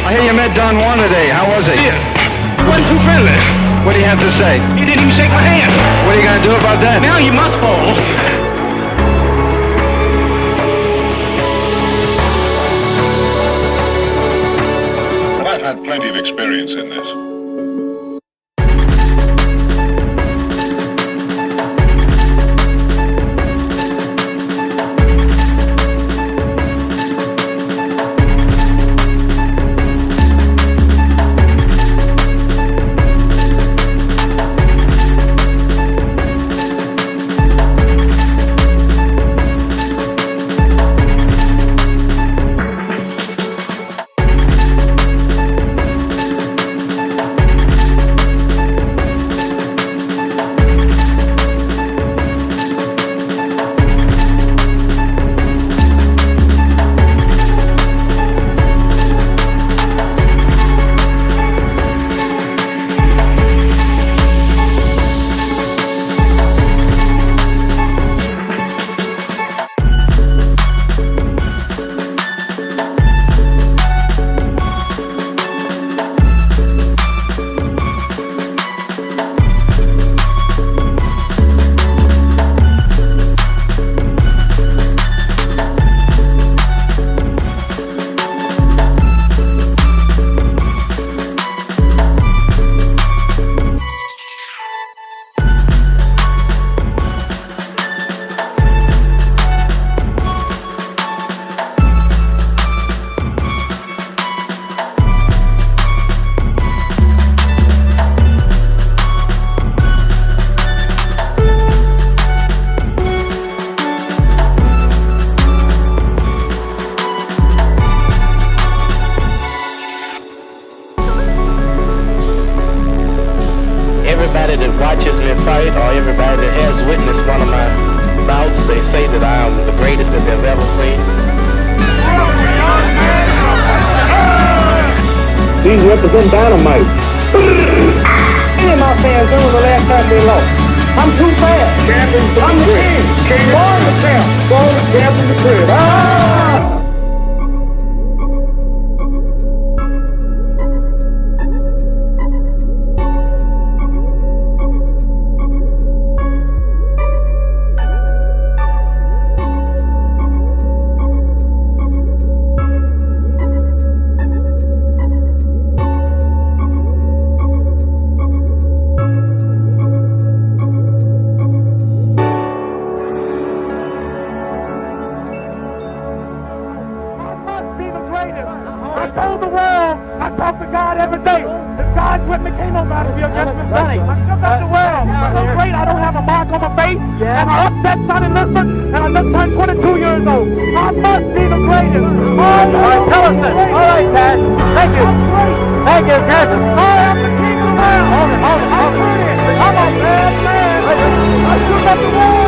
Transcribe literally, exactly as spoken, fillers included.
I hear you met Don Juan today. How was he? Yeah. He wasn't too friendly. What do you have to say? He didn't even shake my hand. What are you going to do about that? Now you must fall. I've had plenty of experience in this. Everybody that watches me fight, or everybody that has witnessed one of my bouts, they say that I am the greatest that they've ever seen. These represent dynamite. Any of my fans know the last time they lost. I'm too fast. I'm the king. Born the champ. Born the champ in the crib. Ah! I told the world, I talk to God every day. If God's with me, can't nobody be against me. Sonny. I shook up the world. I'm so great, I don't have a mark on my face. Yeah. And I upset Sonny Liston, and I just turned twenty-two years old. I must be the greatest. Oh, all right, tell us this. All right, Cash. Thank you. Thank you, Cash. I am the king of the world. Hold it, hold it, hold it. I'm a bad man. I shook up the world.